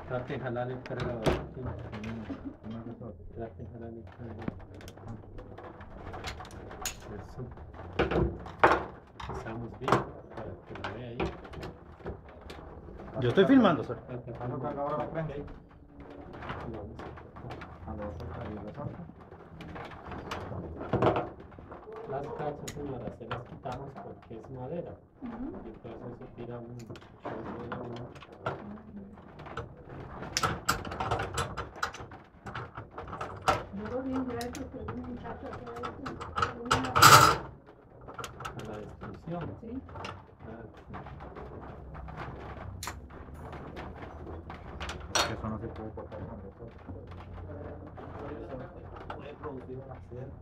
Trate de jalar el cargador. Sí. Trate de jalar el cargador. Eso. Estamos bien. Para que lo vea ahí. Yo estoy filmando, sir. Ahora la prende. Las cachas, señora, se las quitamos porque es madera. Y entonces eso tira un chorro de humo. A la destrucción. Sí. Eso no se puede cortar con eso. Puede producir un accidente.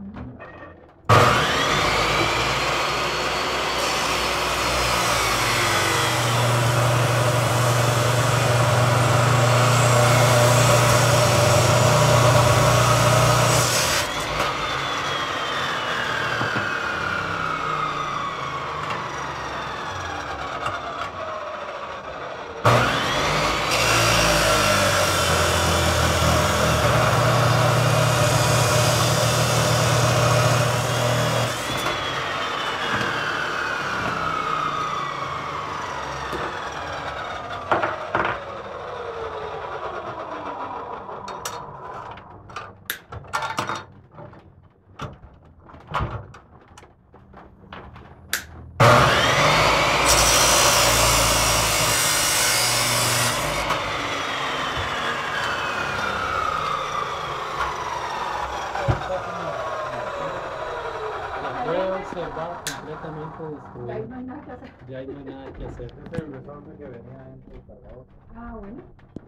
La puede observar completamente Y ahí destruida. no hay nada que hacer. Ya ahí no hay nada que hacer. Ese es el resorte que venía dentro del cargador. Ah, bueno.